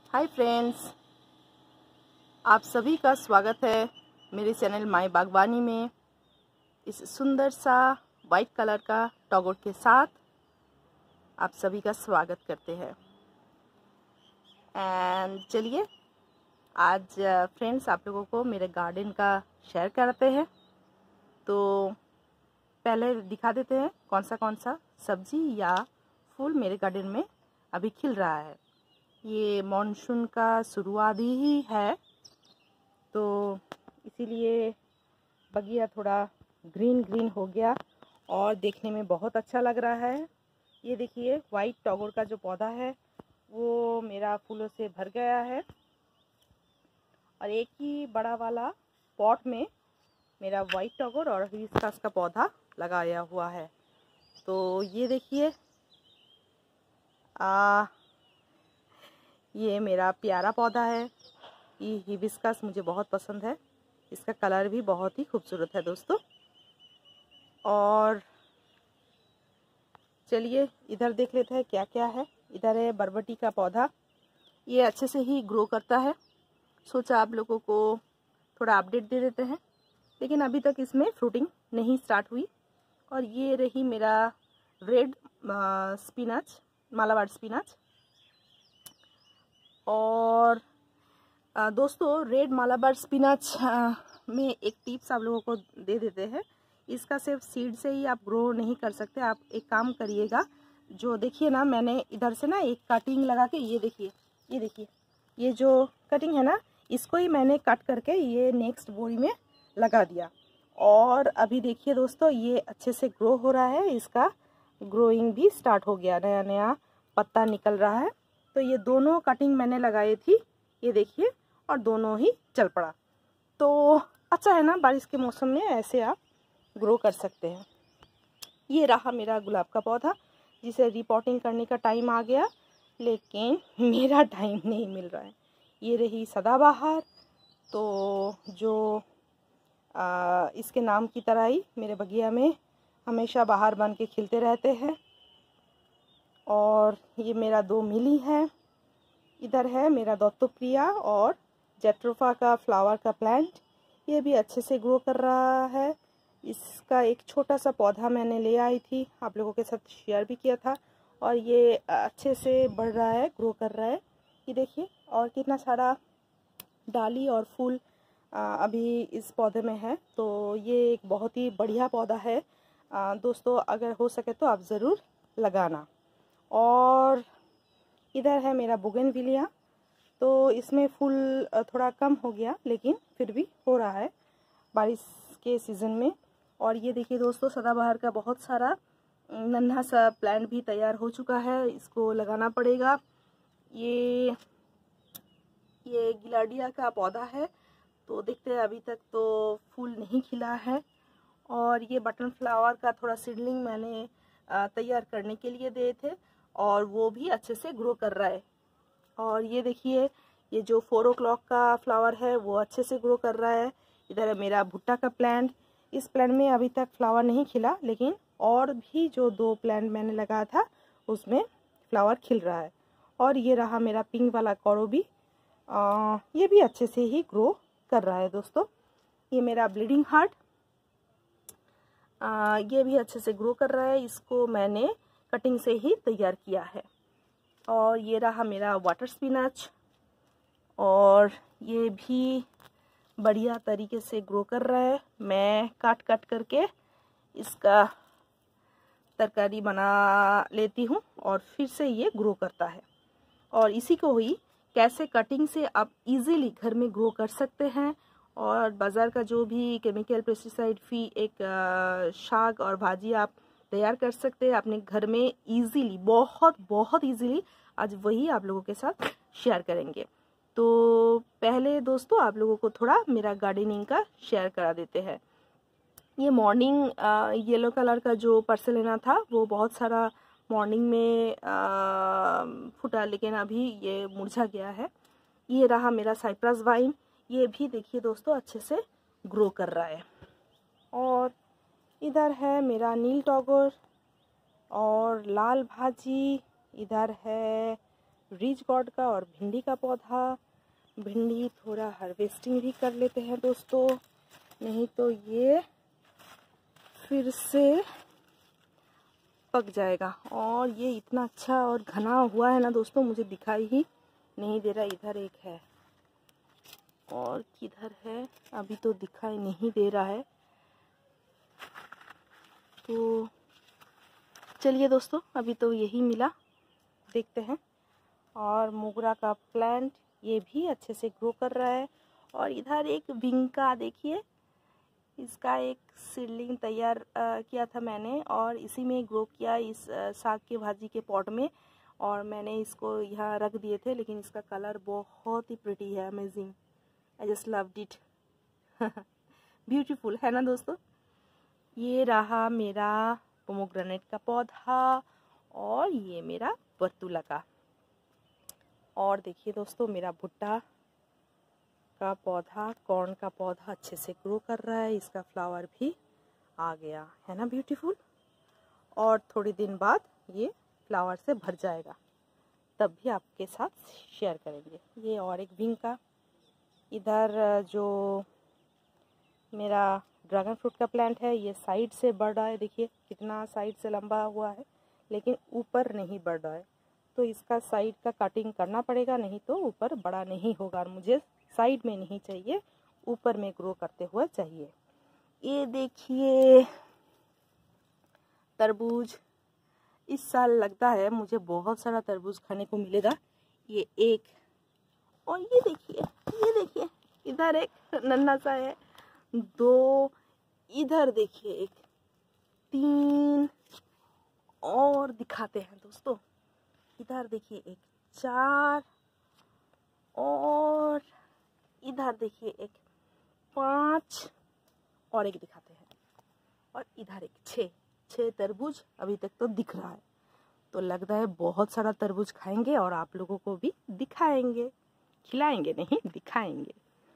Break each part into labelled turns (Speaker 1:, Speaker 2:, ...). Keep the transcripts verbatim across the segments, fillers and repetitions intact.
Speaker 1: Hi friends, आप सभी का स्वागत है मेरे चैनल माई बागवानी में। इस सुंदर सा वाइट कलर का टॉगोर के साथ आप सभी का स्वागत करते हैं। एंड चलिए आज फ्रेंड्स आप लोगों को मेरे गार्डन का शेयर करते हैं। तो पहले दिखा देते हैं कौन सा कौन सा सब्जी या फूल मेरे गार्डन में अभी खिल रहा है। ये मॉनसून का शुरुआत ही है, तो इसीलिए बगिया थोड़ा ग्रीन ग्रीन हो गया और देखने में बहुत अच्छा लग रहा है। ये देखिए वाइट टॉगोर का जो पौधा है वो मेरा फूलों से भर गया है और एक ही बड़ा वाला पॉट में मेरा वाइट टॉगोर और हिबिस्कस का पौधा लगाया हुआ है। तो ये देखिए आ ये मेरा प्यारा पौधा है। ये हिबिस्कस मुझे बहुत पसंद है, इसका कलर भी बहुत ही खूबसूरत है दोस्तों। और चलिए इधर देख लेते हैं क्या क्या है। इधर है बरबटी का पौधा, ये अच्छे से ही ग्रो करता है। सोचा आप लोगों को थोड़ा अपडेट दे देते हैं, लेकिन अभी तक इसमें फ्रूटिंग नहीं स्टार्ट हुई। और ये रही मेरा रेड स्पिनच, मालाबार स्पिनच। और आ, दोस्तों रेड मालाबार स्पिनच में एक टिप्स आप लोगों को दे देते हैं। इसका सिर्फ सीड से ही आप ग्रो नहीं कर सकते। आप एक काम करिएगा, जो देखिए ना मैंने इधर से ना एक कटिंग लगा के, ये देखिए ये देखिए ये जो कटिंग है ना, इसको ही मैंने कट करके ये नेक्स्ट बोरी में लगा दिया। और अभी देखिए दोस्तों ये अच्छे से ग्रो हो रहा है, इसका ग्रोइंग भी स्टार्ट हो गया, नया नया पत्ता निकल रहा है। तो ये दोनों कटिंग मैंने लगाई थी, ये देखिए, और दोनों ही चल पड़ा। तो अच्छा है ना, बारिश के मौसम में ऐसे आप ग्रो कर सकते हैं। ये रहा मेरा गुलाब का पौधा, जिसे रिपोर्टिंग करने का टाइम आ गया, लेकिन मेरा टाइम नहीं मिल रहा है। ये रही सदाबहार, तो जो आ, इसके नाम की तरह ही मेरे बगिया में हमेशा बाहर बन के खिलते रहते हैं। और ये मेरा दो मिली है। इधर है मेरा दत्तोप्रिया और जेट्रोफा का फ्लावर का प्लांट, ये भी अच्छे से ग्रो कर रहा है। इसका एक छोटा सा पौधा मैंने ले आई थी, आप लोगों के साथ शेयर भी किया था, और ये अच्छे से बढ़ रहा है, ग्रो कर रहा है। ये देखिए और कितना सारा डाली और फूल अभी इस पौधे में है। तो ये एक बहुत ही बढ़िया पौधा है दोस्तों, अगर हो सके तो आप ज़रूर लगाना। और इधर है मेरा बोगनविलिया, तो इसमें फूल थोड़ा कम हो गया, लेकिन फिर भी हो रहा है बारिश के सीज़न में। और ये देखिए दोस्तों सदाबहार का बहुत सारा नन्हा सा प्लांट भी तैयार हो चुका है, इसको लगाना पड़ेगा। ये ये गिलाडिया का पौधा है, तो देखते हैं, अभी तक तो फूल नहीं खिला है। और ये बटन फ्लावर का थोड़ा सीडलिंग मैंने तैयार करने के लिए दिए थे, और वो भी अच्छे से ग्रो कर रहा है। और ये देखिए ये जो फोर ओ क्लॉक का फ्लावर है वो अच्छे से ग्रो कर रहा है। इधर है मेरा भुट्टा का प्लांट, इस प्लांट में अभी तक फ्लावर नहीं खिला, लेकिन और भी जो दो प्लांट मैंने लगाया था उसमें फ्लावर खिल रहा है। और ये रहा मेरा पिंक वाला कोरोबी, आ, ये भी अच्छे से ही ग्रो कर रहा है दोस्तों। ये मेरा ब्लीडिंग हार्ट, आ, ये भी अच्छे से ग्रो कर रहा है, इसको मैंने कटिंग से ही तैयार किया है। और ये रहा मेरा वाटर स्पिनच, और ये भी बढ़िया तरीके से ग्रो कर रहा है। मैं काट काट करके इसका तरकारी बना लेती हूँ और फिर से ये ग्रो करता है। और इसी को ही कैसे कटिंग से आप इजीली घर में ग्रो कर सकते हैं, और बाज़ार का जो भी केमिकल पेस्टिसाइड फ्री एक शाक और भाजी आप तैयार कर सकते हैं अपने घर में इजीली, बहुत बहुत इजीली। आज वही आप लोगों के साथ शेयर करेंगे। तो पहले दोस्तों आप लोगों को थोड़ा मेरा गार्डनिंग का शेयर करा देते हैं। ये मॉर्निंग येलो कलर का जो पर्सिलेना था वो बहुत सारा मॉर्निंग में आ, फूटा, लेकिन अभी ये मुरझा गया है। ये रहा मेरा साइप्रस वाइन, ये भी देखिए दोस्तों अच्छे से ग्रो कर रहा है। और इधर है मेरा नील टॉगोर और लाल भाजी, इधर है रिच गॉड का और भिंडी का पौधा। भिंडी थोड़ा हार्वेस्टिंग भी कर लेते हैं दोस्तों, नहीं तो ये फिर से पक जाएगा। और ये इतना अच्छा और घना हुआ है ना दोस्तों, मुझे दिखाई ही नहीं दे रहा। इधर एक है और किधर है अभी तो दिखाई नहीं दे रहा है। तो चलिए दोस्तों, अभी तो यही मिला, देखते हैं। और मोगरा का प्लांट ये भी अच्छे से ग्रो कर रहा है। और इधर एक विंका देखिए, इसका एक सीडलिंग तैयार किया था मैंने और इसी में ग्रो किया, इस आ, साग के भाजी के पॉट में। और मैंने इसको यहाँ रख दिए थे, लेकिन इसका कलर बहुत ही प्रिटी है, amazing. I just loved it. Beautiful है ना दोस्तों। ये रहा मेरा पोमोग्रेनेट का पौधा और ये मेरा बतूला का। और देखिए दोस्तों, मेरा भुट्टा का पौधा, कॉर्न का पौधा अच्छे से ग्रो कर रहा है। इसका फ्लावर भी आ गया है ना, ब्यूटीफुल। और थोड़ी दिन बाद ये फ्लावर से भर जाएगा, तब भी आपके साथ शेयर करेंगे। ये और एक विंग का। इधर जो मेरा ड्रैगन फ्रूट का प्लांट है, ये साइड से बढ़ रहा है। देखिए कितना साइड से लंबा हुआ है, लेकिन ऊपर नहीं बढ़ रहा है। तो इसका साइड का कटिंग करना पड़ेगा, नहीं तो ऊपर बड़ा नहीं होगा। और मुझे साइड में नहीं चाहिए, ऊपर में ग्रो करते हुए चाहिए। ये देखिए तरबूज, इस साल लगता है मुझे बहुत सारा तरबूज खाने को मिलेगा। ये एक, और ये देखिए, ये देखिए इधर एक नन्हा सा है, दो, इधर देखिए एक, तीन, और दिखाते हैं दोस्तों। इधर देखिए एक, चार, और इधर देखिए एक, पाँच, और एक दिखाते हैं, और इधर एक, छः छः तरबूज अभी तक तो दिख रहा है। तो लगता है बहुत सारा तरबूज खाएंगे और आप लोगों को भी दिखाएंगे, खिलाएंगे नहीं, दिखाएंगे।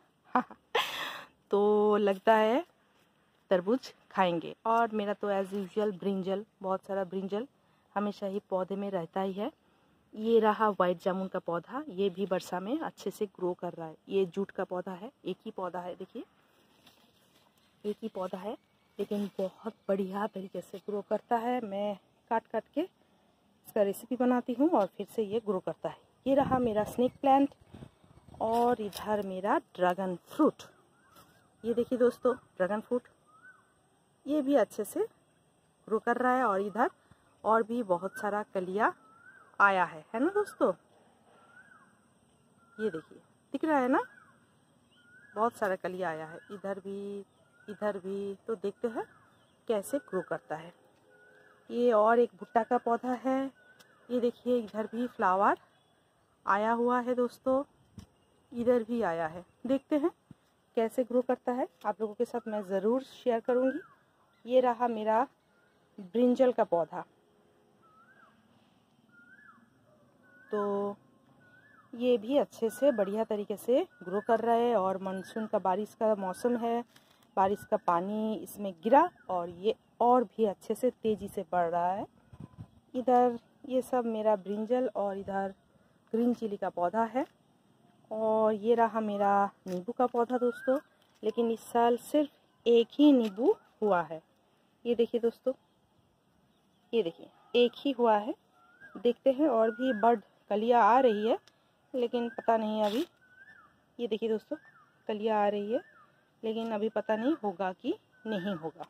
Speaker 1: तो लगता है तरबूज खाएंगे। और मेरा तो एज़ यूजुअल ब्रिंजल, बहुत सारा ब्रिंजल हमेशा ही पौधे में रहता ही है। ये रहा वाइट जामुन का पौधा, ये भी वर्षा में अच्छे से ग्रो कर रहा है। ये जूट का पौधा है, एक ही पौधा है, देखिए एक ही पौधा है, लेकिन बहुत बढ़िया तरीके से ग्रो करता है। मैं काट काट के इसका रेसिपी बनाती हूँ और फिर से ये ग्रो करता है। ये रहा मेरा स्नेक प्लांट। और इधर मेरा ड्रैगन फ्रूट, ये देखिए दोस्तों ड्रैगन फ्रूट, ये भी अच्छे से ग्रो कर रहा है। और इधर और भी बहुत सारा कलिया आया है है ना दोस्तों। ये देखिए दिख रहा है ना, बहुत सारा कलिया आया है। इधर भी, इधर भी। तो देखते हैं कैसे ग्रो करता है। ये और एक भुट्टा का पौधा है, ये देखिए इधर भी फ्लावर आया हुआ है दोस्तों, इधर भी आया है। देखते हैं कैसे ग्रो करता है, आप लोगों के साथ मैं ज़रूर शेयर करूँगी। ये रहा मेरा ब्रिंजल का पौधा। तो ये भी अच्छे से बढ़िया तरीके से ग्रो कर रहा है। और मानसून का, बारिश का मौसम है, बारिश का पानी इसमें गिरा और ये और भी अच्छे से तेज़ी से बढ़ रहा है। इधर ये सब मेरा ब्रिंजल और इधर ग्रीन चिली का पौधा है। और ये रहा मेरा नींबू का पौधा दोस्तों, लेकिन इस साल सिर्फ एक ही नींबू हुआ है। ये देखिए दोस्तों, ये देखिए एक ही हुआ है। देखते हैं, और भी बर्ड कलियाँ आ रही है, लेकिन पता नहीं अभी। ये देखिए दोस्तों कलियाँ आ रही है, लेकिन अभी पता नहीं होगा कि नहीं होगा।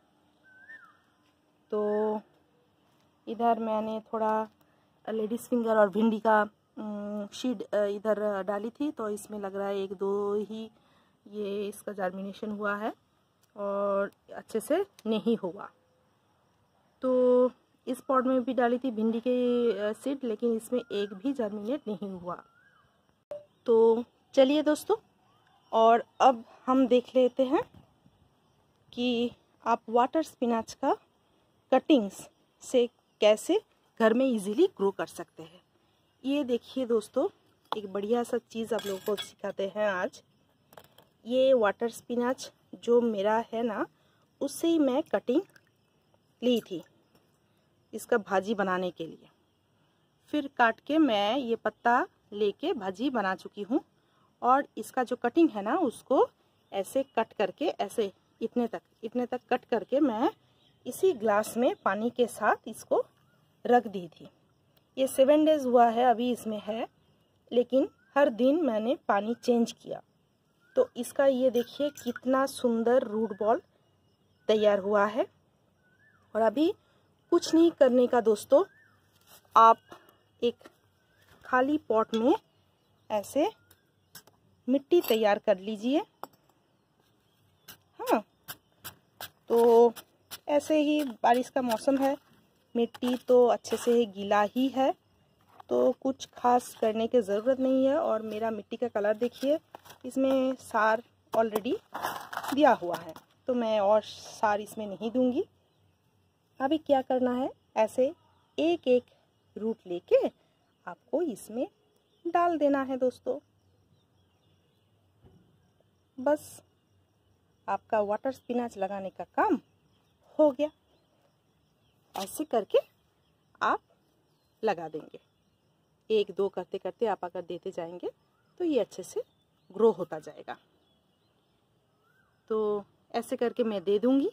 Speaker 1: तो इधर मैंने थोड़ा लेडीज़ फिंगर और भिंडी का शीड इधर डाली थी, तो इसमें लग रहा है एक दो ही ये इसका जर्मिनेशन हुआ है और अच्छे से नहीं हुआ। तो इस पॉट में भी डाली थी भिंडी के सीड, लेकिन इसमें एक भी जर्मिनेट नहीं हुआ। तो चलिए दोस्तों, और अब हम देख लेते हैं कि आप वाटर स्पिनाच का कटिंग्स से कैसे घर में इजीली ग्रो कर सकते हैं। ये देखिए दोस्तों, एक बढ़िया सा चीज़ आप लोगों को सिखाते हैं आज। ये वाटर स्पिनाच जो मेरा है ना, उससे ही मैं कटिंग ली थी इसका भाजी बनाने के लिए। फिर काट के मैं ये पत्ता लेके भाजी बना चुकी हूँ। और इसका जो कटिंग है ना, उसको ऐसे कट करके, ऐसे इतने तक इतने तक कट करके मैं इसी ग्लास में पानी के साथ इसको रख दी थी। ये सेवन डेज हुआ है अभी इसमें है, लेकिन हर दिन मैंने पानी चेंज किया। तो इसका ये देखिए कितना सुंदर रूट बॉल तैयार हुआ है। और अभी कुछ नहीं करने का दोस्तों, आप एक खाली पॉट में ऐसे मिट्टी तैयार कर लीजिए। हाँ, तो ऐसे ही बारिश का मौसम है, मिट्टी तो अच्छे से गीला ही है, तो कुछ खास करने की ज़रूरत नहीं है। और मेरा मिट्टी का कलर देखिए, इसमें सार ऑलरेडी दिया हुआ है, तो मैं और सार इसमें नहीं दूंगी। अभी क्या करना है, ऐसे एक एक रूट लेके आपको इसमें डाल देना है दोस्तों। बस आपका वाटर स्पिनाच लगाने का काम हो गया। ऐसे करके आप लगा देंगे, एक दो करते करते आप अगर देते जाएंगे तो ये अच्छे से ग्रो होता जाएगा। तो ऐसे करके मैं दे दूंगी,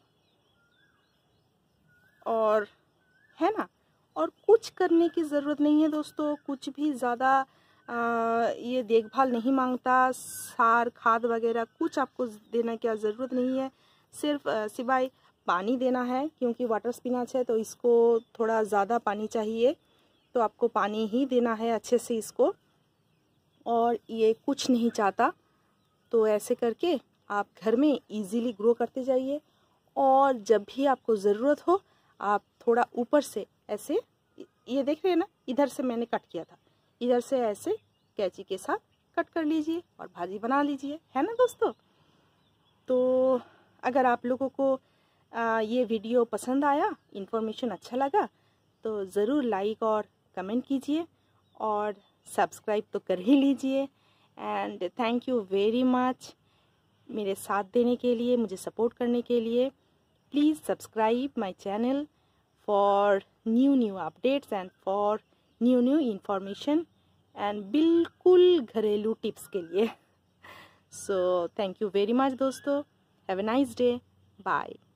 Speaker 1: और है ना, और कुछ करने की ज़रूरत नहीं है दोस्तों, कुछ भी ज़्यादा ये देखभाल नहीं मांगता, सार खाद वगैरह कुछ आपको देने की ज़रूरत नहीं है। सिर्फ सिवाय पानी देना है, क्योंकि वाटर स्पिनाच है तो इसको थोड़ा ज़्यादा पानी चाहिए, तो आपको पानी ही देना है अच्छे से इसको। और ये कुछ नहीं चाहता, तो ऐसे करके आप घर में इजीली ग्रो करते जाइए। और जब भी आपको ज़रूरत हो, आप थोड़ा ऊपर से ऐसे, ये देख रहे हैं ना, इधर से मैंने कट किया था, इधर से ऐसे कैंची के साथ कट कर लीजिए और भाजी बना लीजिए, है ना दोस्तों। तो अगर आप लोगों को आ, ये वीडियो पसंद आया, इन्फॉर्मेशन अच्छा लगा, तो ज़रूर लाइक और कमेंट कीजिए और सब्सक्राइब तो कर ही लीजिए। And thank you very much मेरे साथ देने के लिए, मुझे सपोर्ट करने के लिए। Please subscribe my channel for new new updates and for new new information and बिल्कुल घरेलू टिप्स के लिए। So thank you very much दोस्तों, have a nice day, bye.